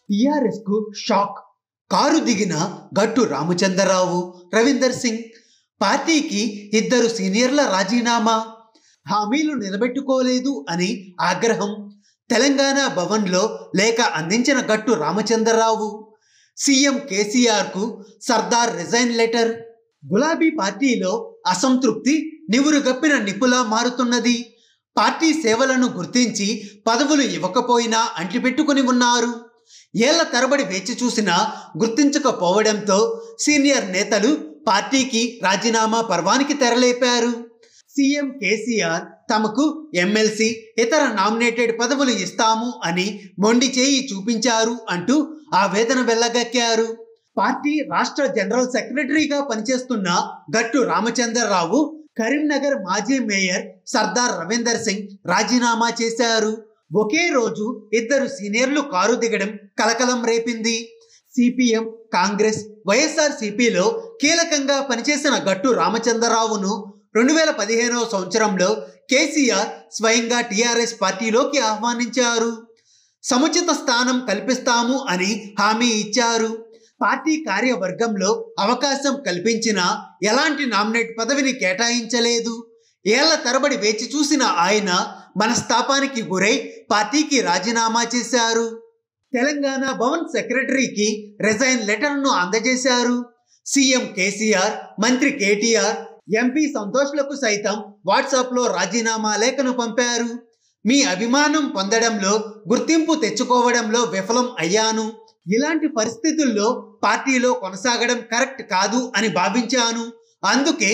TRS కు shock. Car దిగిన గట్టు రామచంద్రరావు, రవీందర్ సింగ్. పార్టీకి ఇద్దరు సీనియర్ల రాజీనామా. హామీలు నిలబెట్టుకోలేదు అని ఆగ్రహం. తెలంగాణ భవన్లో లేఖ అందించిన గట్టు రామచంద్రరావు. సీఎం కేసీఆర్ కు సర్దార్ రిజైన్ లెటర్. గులాబీ పార్టీలో అసంతృప్తి నివురుగప్పిన నిప్పులా మారుతున్నది. పార్టీ సేవలను గుర్తించి పదవులు ఇవ్వకపోయినా అంటిపెట్టుకుని ఉన్నారు. ఏళ్ల తరబడి వేచి చూసినా గుర్తించకపోవడంతో సీనియర్ నేతలు పార్టీకి రాజీనామా పర్వానికి తెరలేపారు. సీఎం కేసీఆర్ తమకు ఎమ్మెల్సీ, ఇతర నామినేటెడ్ పదవులు ఇస్తాము అని మొండి చేయి చూపించారు అంటూ ఆవేదన వెళ్లగక్కారు. పార్టీ రాష్ట్ర జనరల్ సెక్రటరీగా పనిచేస్తున్న గట్టు రామచంద్రరావు కరీంనగర్ మాజీ మేయర్ సర్దార్ రవీందర్ సింగ్ రాజీనామా చేశారు. ఒకే రోజు ఇద్దరు సీనియర్లు కారు దిగడం కలకలం రేపింది. సిపిఎం, కాంగ్రెస్, వైఎస్ఆర్సీపీలో కీలకంగా పనిచేసిన గట్టు రామచంద్రరావును 2015వ సంవత్సరంలో కేసీఆర్ స్వయంగా టీఆర్ఎస్ పార్టీలోకి ఆహ్వానించారు. సముచిత స్థానం కల్పిస్తాము అని హామీ ఇచ్చారు. పార్టీ కార్యవర్గంలో అవకాశం కల్పించినా ఎలాంటి నామినేట్ పదవిని కేటాయించలేదు. ఏళ్ల తరబడి వేచి చూసిన ఆయన మనస్తాపానికి గురై పార్టీకి రాజీనామా చేశారు. తెలంగాణ భవన్ సెక్రటరీకి రిజైన్ లెటర్ను అందజేశారు. సీఎం కేసీఆర్, మంత్రి కేటీఆర్, ఎంపీ సంతోష్లకు సైతం వాట్సాప్లో రాజీనామా లేఖను పంపారు. మీ అభిమానం పొందడంలో, గుర్తింపు తెచ్చుకోవడంలో విఫలం అయ్యాను. ఇలాంటి పరిస్థితుల్లో పార్టీలో కొనసాగడం కరెక్ట్ కాదు అని భావించాను. అందుకే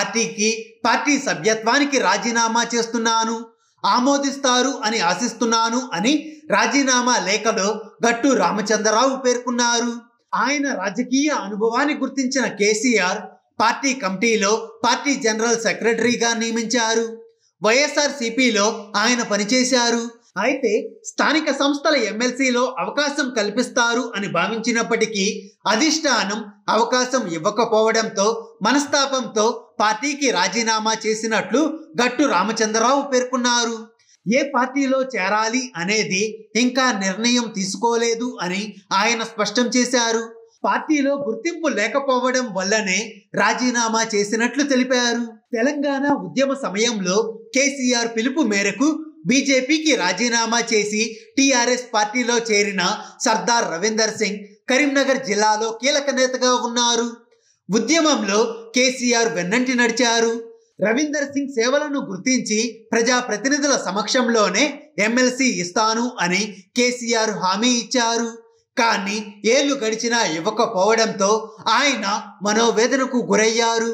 పార్టీ సభ్యత్వానికి రాజీనామా చేస్తున్నాను. ఆమోదిస్తారు అని ఆశిస్తున్నాను అని రాజీనామా లేఖలో గట్టు రామచంద్రరావు పేర్కొన్నారు. ఆయన రాజకీయ అనుభవాన్ని గుర్తించిన కేసీఆర్ పార్టీ కమిటీలో పార్టీ జనరల్ సెక్రటరీగా నియమించారు. వైఎస్ఆర్సీపీలో ఆయన పనిచేశారు. అయితే స్థానిక సంస్థల ఎమ్మెల్సీలో అవకాశం కల్పిస్తారు అని భావించినప్పటికీ అధిష్టానం అవకాశం ఇవ్వకపోవడంతో మనస్తాపంతో పార్టీకి రాజీనామా చేసినట్లు గట్టు రామచంద్రరావు పేర్కొన్నారు. ఏ పార్టీలో చేరాలి అనేది ఇంకా నిర్ణయం తీసుకోలేదు అని ఆయన స్పష్టం చేశారు. పార్టీలో గుర్తింపు లేకపోవడం వల్లనే రాజీనామా చేసినట్లు తెలిపారు. తెలంగాణ ఉద్యమ సమయంలో కేసీఆర్ పిలుపు మేరకు బీజేపీకి రాజీనామా చేసి టీఆర్ఎస్ పార్టీలో చేరిన సర్దార్ రవీందర్ సింగ్ కరీంనగర్ జిల్లాలో కీలక నేతగా ఉన్నారు. ఉద్యమంలో కేసీఆర్ వెన్నంటి నడిచారు. రవీందర్ సింగ్ సేవలను గుర్తించి ప్రజాప్రతినిధుల సమక్షంలోనే ఎమ్మెల్సీ ఇస్తాను అని కేసీఆర్ హామీ ఇచ్చారు. కానీ ఏళ్లు గడిచినా ఇవ్వకపోవడంతో ఆయన మనోవేదనకు గురయ్యారు.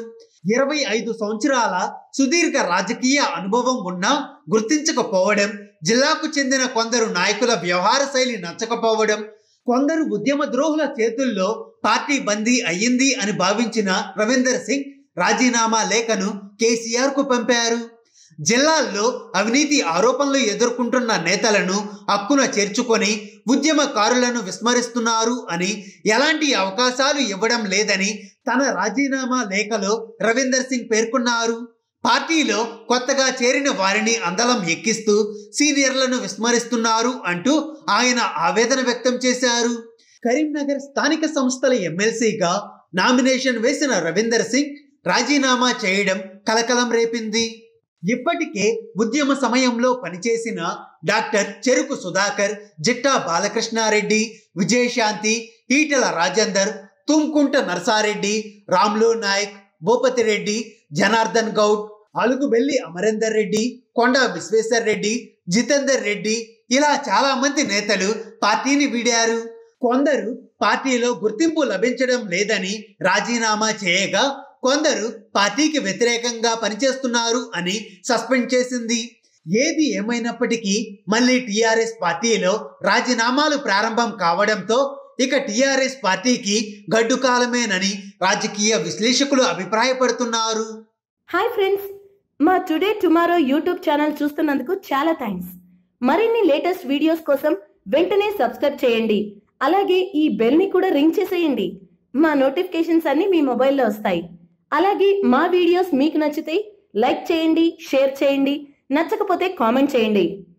25 సంవత్సరాల సుదీర్ఘ రాజకీయ అనుభవం ఉన్నా గుర్తించకపోవడం, జిల్లాకు చెందిన కొందరు నాయకుల వ్యవహార శైలి నచ్చకపోవడం, కొందరు ఉద్యమ ద్రోహుల చేతుల్లో పార్టీ బందీ అయ్యింది అని భావించిన రవీందర్ సింగ్ రాజీనామా లేఖను కేసీఆర్ కు పంపారు. జిల్లాల్లో అవినీతి ఆరోపణలు ఎదుర్కొంటున్న నేతలను హక్కున చేర్చుకొని ఉద్యమకారులను విస్మరిస్తున్నారు అని, ఎలాంటి అవకాశాలు ఇవ్వడం లేదని తన రాజీనామా లేఖలో రవీందర్ సింగ్ పేర్కొన్నారు. పార్టీలో కొత్తగా చేరిన వారిని అందలం ఎక్కిస్తూ సీనియర్లను విస్మరిస్తున్నారు అంటూ ఆయన ఆవేదన వ్యక్తం చేశారు. కరీంనగర్ స్థానిక సంస్థల ఎమ్మెల్సీగా నామినేషన్ వేసిన రవీందర్ సింగ్ రాజీనామా చేయడం కలకలం రేపింది. ఇప్పటికే ఉద్యమ సమయంలో పనిచేసిన డాక్టర్ చెరుకు సుధాకర్, జిట్టా బాలకృష్ణారెడ్డి, విజయశాంతి, ఈటెల రాజేందర్, తుమ్కుంట నర్సారెడ్డి, రామ్లు నాయక్, భూపతి రెడ్డి, జనార్దన్ గౌడ్, అలుగుబెల్లి అమరేందర్ రెడ్డి, కొండా విశ్వేశ్వర్ రెడ్డి, జితేందర్ రెడ్డి ఇలా చాలా మంది నేతలు పార్టీని వీడారు. కొందరు పార్టీలో గుర్తింపు లభించడం లేదని రాజీనామా చేయగా, కొందరు పార్టీకి వ్యతిరేకంగా పనిచేస్తున్నారు అని సస్పెండ్ చేసింది. ఏది ఏమైనప్పటికీ మళ్ళీ టీఆర్ఎస్ పార్టీలో రాజీనామాలు ప్రారంభం కావడంతో ఇక టీఆర్ఎస్ పార్టీకి గడ్డు కాలమేనని రాజకీయ విశ్లేషకులు అభిప్రాయపడుతున్నారు. హాయ్ ఫ్రెండ్స్, మా టుడే టుమారో యూట్యూబ్ ఛానల్ చూస్తున్నందుకు చాలా థ్యాంక్స్. మరిన్ని లేటెస్ట్ వీడియోస్ కోసం వెంటనే సబ్స్క్రైబ్ చేయండి. అలాగే ఈ బెల్ ని కూడా రింగ్ చేసేయండి. మా నోటిఫికేషన్స్ అన్ని మీ మొబైల్లో వస్తాయి. అలాగే మా వీడియోస్ మీకు నచ్చితే లైక్ చేయండి, షేర్ చేయండి, నచ్చకపోతే కామెంట్ చేయండి.